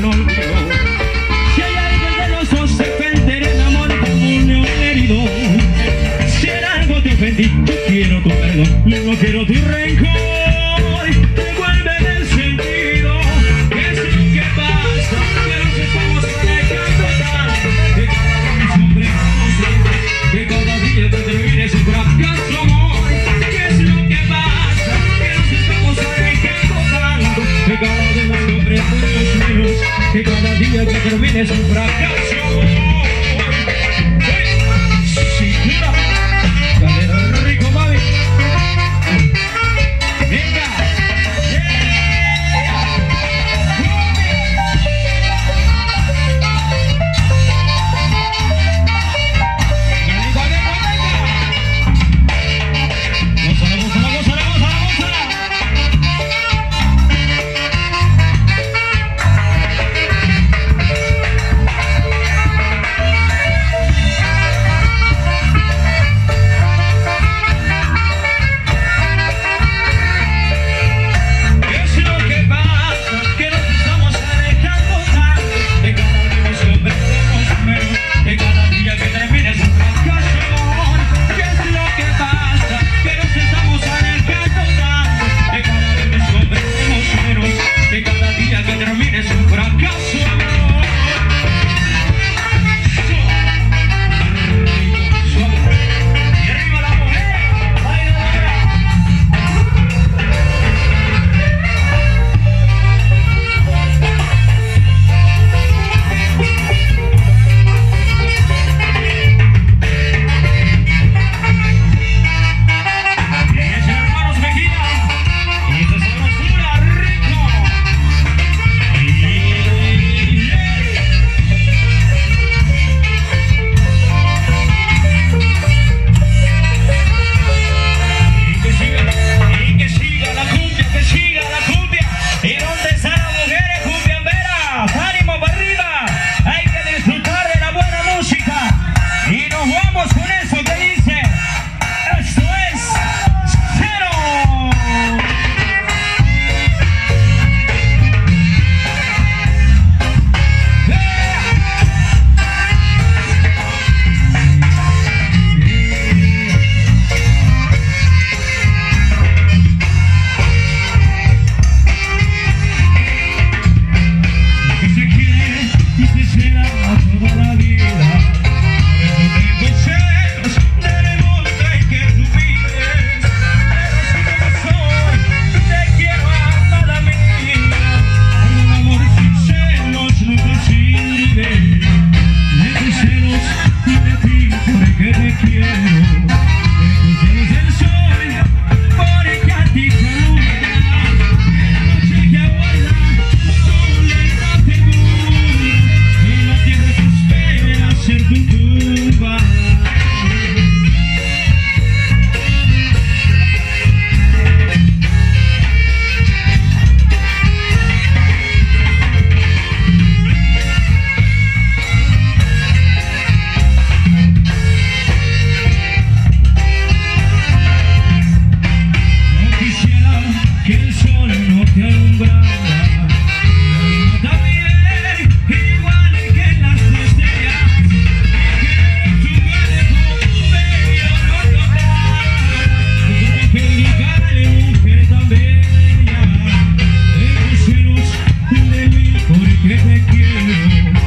el olvido. Si hay alguien de los dos se perderá el amor como un león herido. Si en algo te ofendí, yo quiero tu perdón, no quiero tu rencor. Devuélveme el sentido, ¿qué es lo que pasa? Que nos estamos alejando tanto, que cada vez nos comprendemos siempre, que cada día que termine es un fracaso, amor. ¿Qué es lo que pasa? Que nos estamos alejando tanto, que cada vez nos comprendemos menos, que cada día que termine es un fracaso, amor. Cintura, cadera rico, mami. Venga. Que te quiero.